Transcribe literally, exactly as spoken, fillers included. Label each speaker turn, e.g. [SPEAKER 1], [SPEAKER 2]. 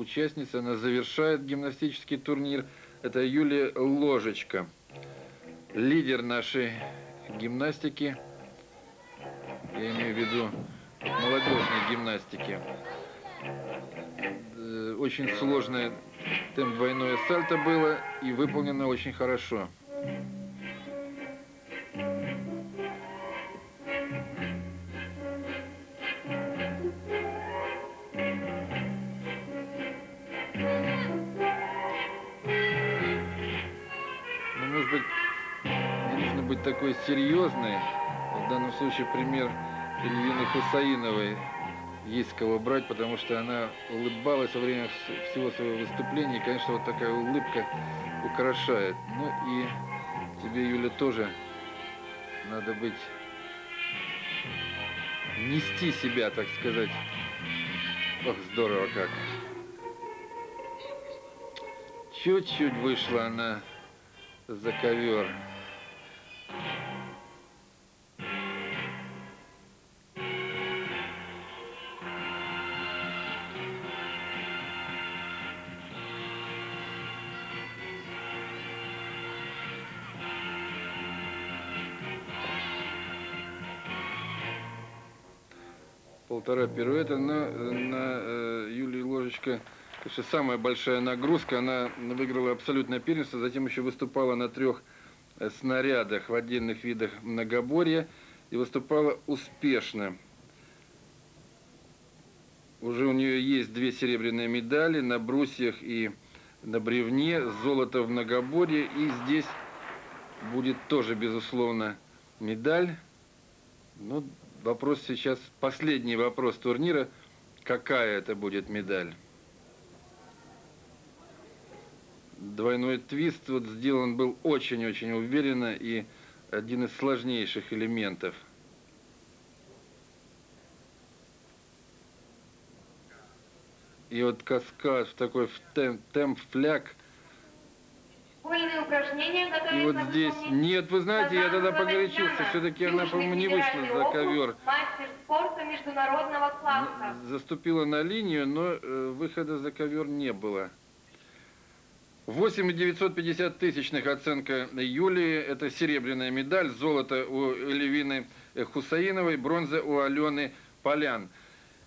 [SPEAKER 1] участница, она завершает гимнастический турнир. Это Юлия Ложечка, лидер нашей гимнастики, я имею в виду молодежной гимнастики. Очень сложное темп двойное сальто было и выполнено очень хорошо. Ну, может быть, не нужно быть такой серьезной. В данном случае пример Эльвины Хусаиновой есть с кого брать, потому что она улыбалась во время всего своего выступления. И, конечно, вот такая улыбка украшает. Ну и тебе, Юля, тоже надо быть, нести себя, так сказать. Ох, здорово как. Чуть-чуть вышла она за ковер. Полтора пируэта, но на э, Юлии Ложечка, конечно, самая большая нагрузка. Она выиграла абсолютное первенство, затем еще выступала на трех снарядах в отдельных видах многоборья и выступала успешно. Уже у нее есть две серебряные медали на брусьях и на бревне, золото в многоборье, и здесь будет тоже, безусловно, медаль. Но вопрос сейчас, последний вопрос турнира, какая это будет медаль. Двойной твист вот сделан был очень-очень уверенно и один из сложнейших элементов. И вот каскад в такой темп, темп фляг. И вот здесь, нет, вы знаете, я тогда погорячился, все-таки она, по-моему, не вышла за ковер.
[SPEAKER 2] Мастер спорта международного класса.
[SPEAKER 1] Заступила на линию, но э, выхода за ковер не было. восемь девятьсот пятьдесят тысячных оценка Юлии, это серебряная медаль, золото у Эльвины Хусаиновой, бронза у Алены Полян.